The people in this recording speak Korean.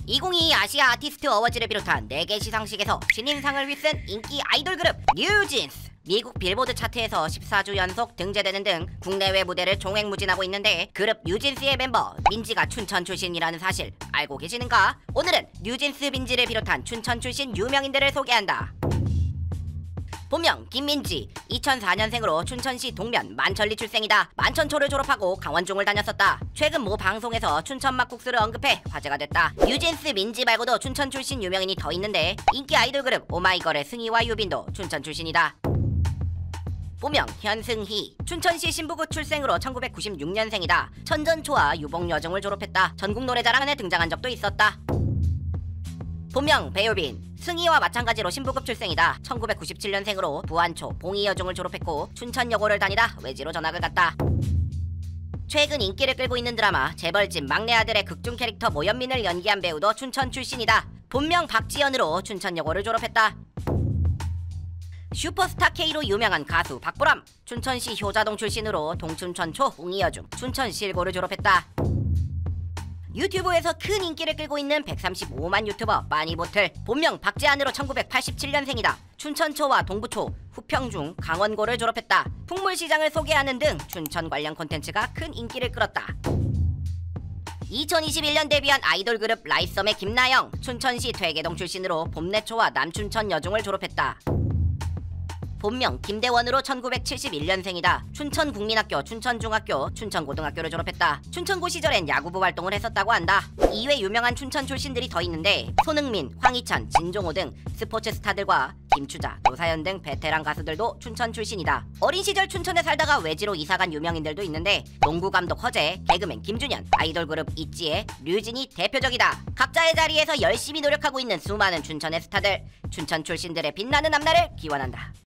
2022 아시아 아티스트 어워즈를 비롯한 4개 시상식에서 신인상을 휩쓴 인기 아이돌 그룹 뉴진스. 미국 빌보드 차트에서 14주 연속 등재되는 등 국내외 무대를 종횡무진하고 있는데, 그룹 뉴진스의 멤버 민지가 춘천 출신이라는 사실 알고 계시는가? 오늘은 뉴진스 민지를 비롯한 춘천 출신 유명인들을 소개한다. 본명 김민지, 2004년생으로 춘천시 동면 만천리 출생이다. 만천초를 졸업하고 강원중을 다녔었다. 최근 모 방송에서 춘천 막국수를 언급해 화제가 됐다. 뉴진스 민지 말고도 춘천 출신 유명인이 더 있는데, 인기 아이돌 그룹 오마이걸의 승희와 유빈도 춘천 출신이다. 본명 현승희, 춘천시 신부구 출생으로 1996년생이다. 천전초와 유복여중을 졸업했다. 전국노래자랑에 등장한 적도 있었다. 본명 배효빈, 승희와 마찬가지로 신부급 출생이다. 1997년생으로 부안초 봉이여중을 졸업했고 춘천여고를 다니다 외지로 전학을 갔다. 최근 인기를 끌고 있는 드라마 재벌집 막내 아들의 극중 캐릭터 모현민을 연기한 배우도 춘천 출신이다. 본명 박지연으로 춘천여고를 졸업했다. 슈퍼스타 K로 유명한 가수 박보람, 춘천시 효자동 출신으로 동춘천초 봉이여중 춘천실고를 졸업했다. 유튜브에서 큰 인기를 끌고 있는 135만 유튜버 빠니보틀, 본명 박재한으로 1987년생이다. 춘천초와 동부초, 후평중, 강원고를 졸업했다. 풍물시장을 소개하는 등 춘천 관련 콘텐츠가 큰 인기를 끌었다. 2021년 데뷔한 아이돌 그룹 라이썸의 김나영, 춘천시 퇴계동 출신으로 봄내초와 남춘천 여중을 졸업했다. 본명 김대원으로 1971년생이다. 춘천국민학교, 춘천중학교, 춘천고등학교를 졸업했다. 춘천고 시절엔 야구부 활동을 했었다고 한다. 이외 유명한 춘천 출신들이 더 있는데, 손흥민, 황희찬, 진종호 등 스포츠 스타들과 김추자, 노사연 등 베테랑 가수들도 춘천 출신이다. 어린 시절 춘천에 살다가 외지로 이사간 유명인들도 있는데, 농구감독 허재, 개그맨 김준현, 아이돌 그룹 있지의 류진이 대표적이다. 각자의 자리에서 열심히 노력하고 있는 수많은 춘천의 스타들, 춘천 출신들의 빛나는 앞날을 기원한다.